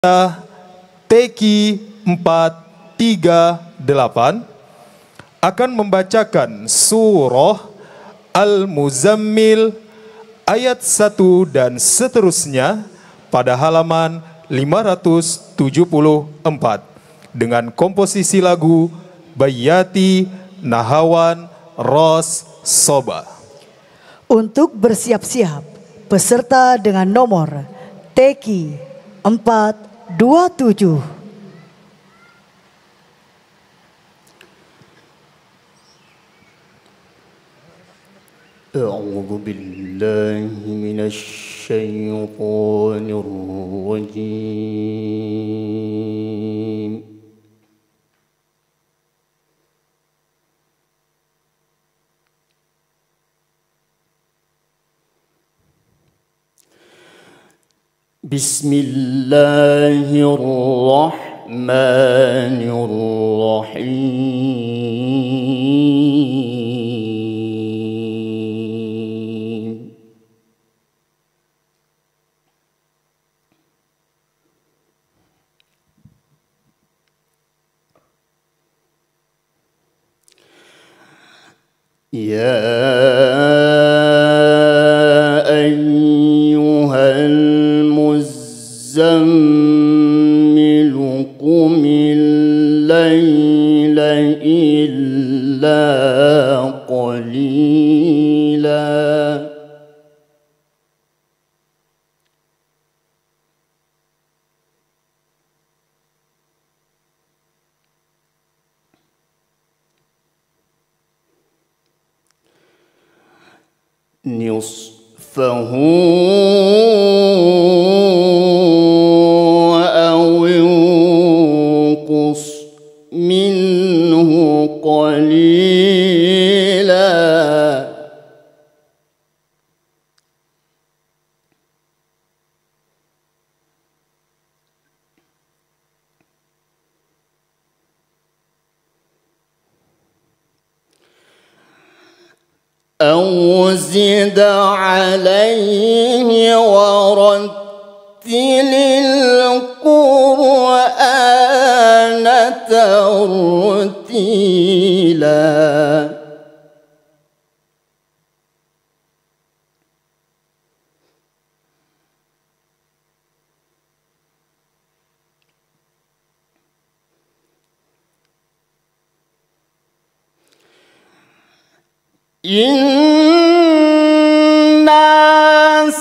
Teki 438 akan membacakan surah Al-Muzammil ayat 1 dan seterusnya pada halaman 574 dengan komposisi lagu Bayati Nahawan Ros Soba. Untuk bersiap-siap, peserta dengan nomor Teki 427. أعوذ بالله من الشيطان الرجيم. بسم الله الرحمن الرحيم. يا المزمل قم الليل إلا قليلا نصفه أو انقص منه قليلا أو زد عليه ورتل القرآن ترتيلا إنا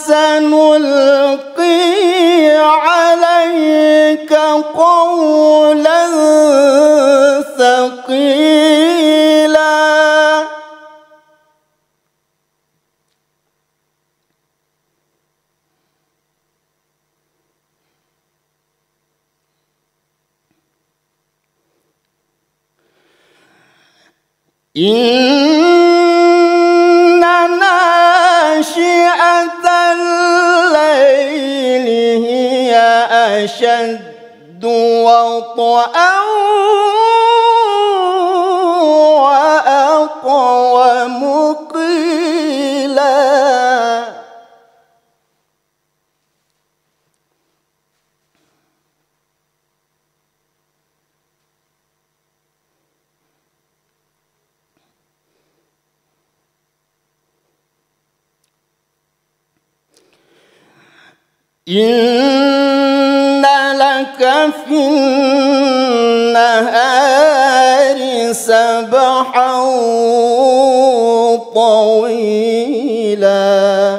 سنلقي عليك قولا ثقيلا إن ناشئة الليل هي أشد وطئا وأقوم قيلا إن لك في النهار سبحا طويلا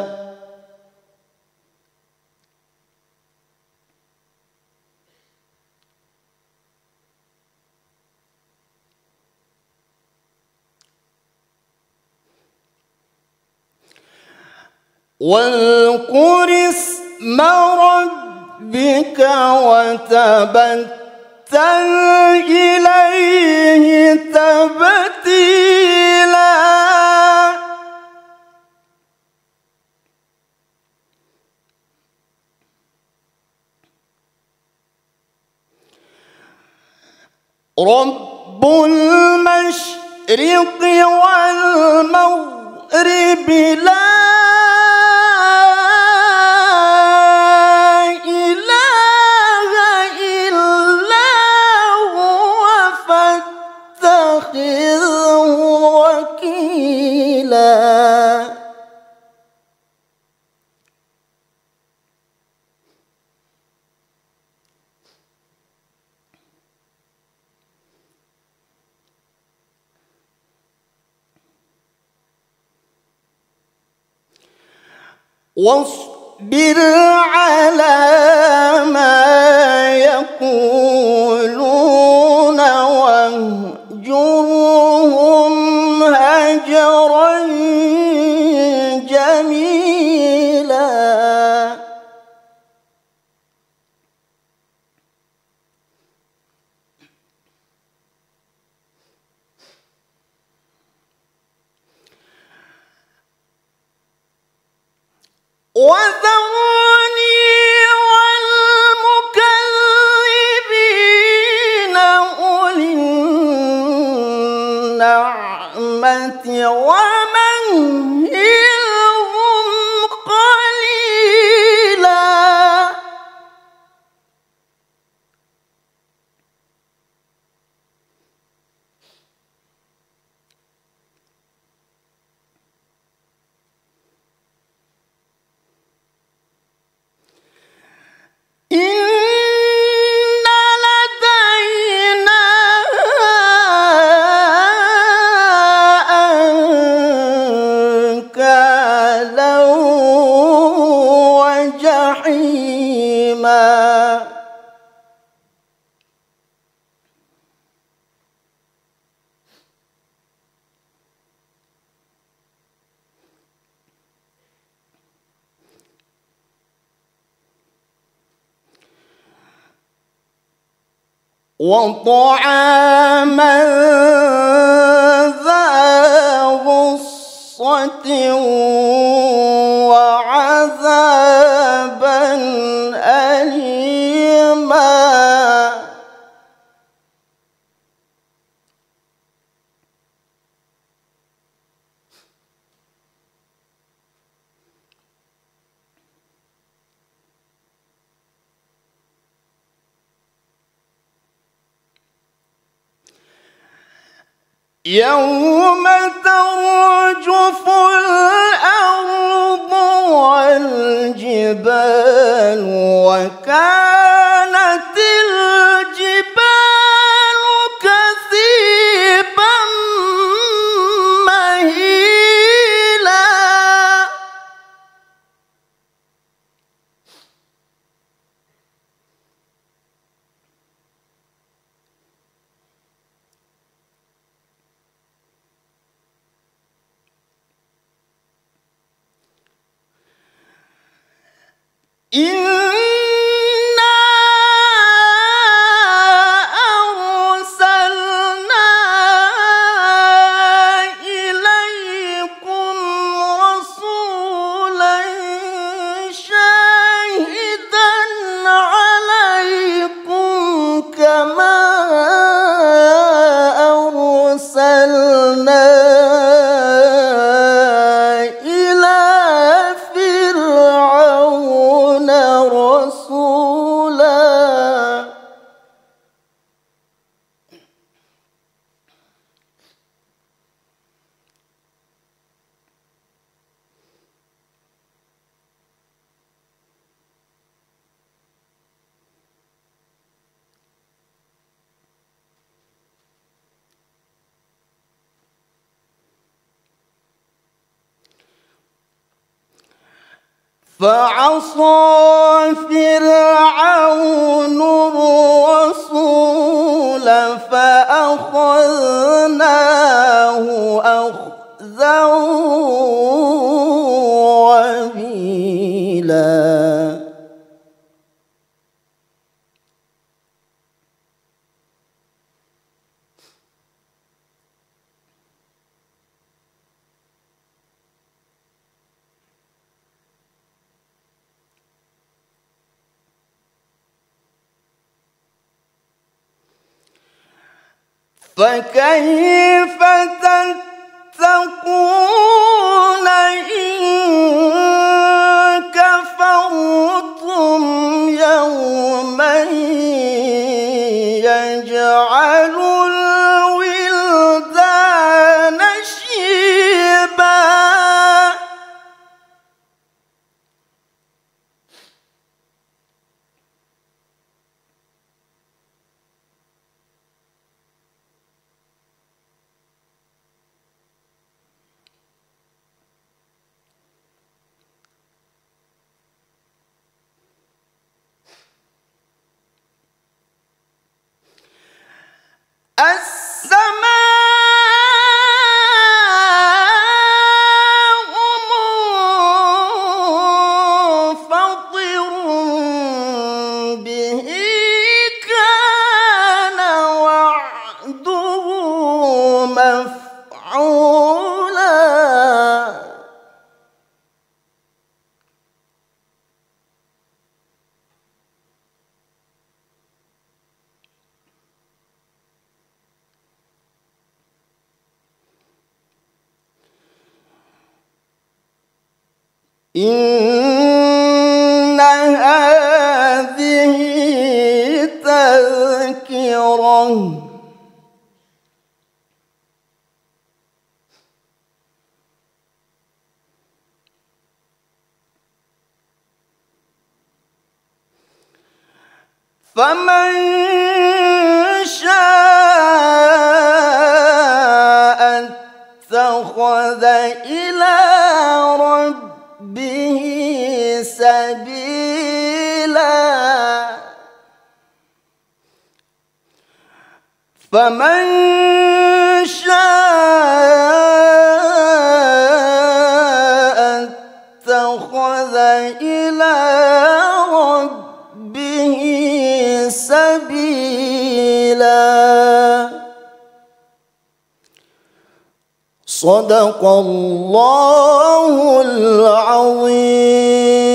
واذكر اسم ربك وتبتل إليه تبتيلا رب المشرق والمغرب لا إله واصبر على ما يقولون واهجرهم هجرا جميلا. وذرني والمكذبين أولي النعمة ومهلهم قليلا. إن لدينا أنكالا وجحيما. وطعاما ذا غصة وعذابا أليما. يوم ترجف الأرض والجبال وكانت الجبال كثيبا مهيلا. إنا أرسلنا إليكم رسولا شاهدا عليكم كما أرسلنا رسولا. فعصى فرعون الرسول فأخذناه أخذا وبيلا. فكيف تتقون إن كفرتم يوما يجعل الولدان شيبا. إن هذه تذكرة فمن شاء اتخذ إلى ربه سبيلا فمن شاء اتخذ إلى ربه سبيلا صدق الله العظيم.